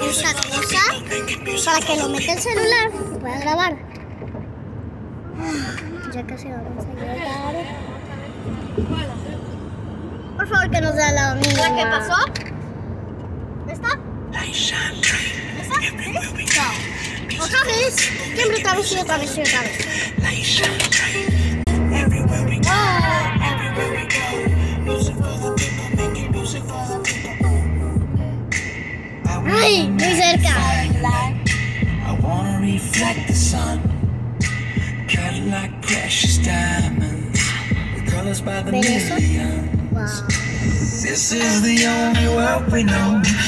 esta cosa para que lo meta el celular y pueda grabar. Ya casi vamos a llegar. Por favor, que nos dé la niña. ¿Qué pasó? ¿Esta? No. ¿Otra vez? Siempre otra vez y otra vez y otra vez. ¡Ay! Muy cerca. I wanna reflect the sun, cut like precious diamonds, the colors by the ¿Ven eso? millions. Wow. This is the only world we know.